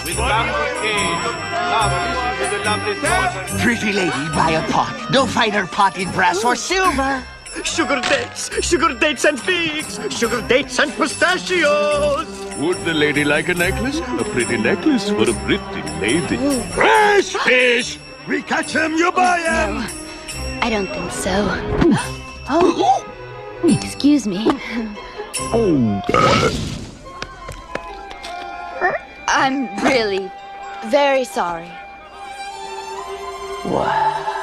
with bamboo cage. Now listen to the lovely song. Pretty lady, buy a pot. No finer pot in brass or silver. Sugar dates and figs, sugar dates and pistachios. Would the lady like a necklace? A pretty necklace for a pretty lady. Fresh fish! We catch them, you buy them! No, I don't think so. Oh, excuse me. I'm really very sorry. Wow.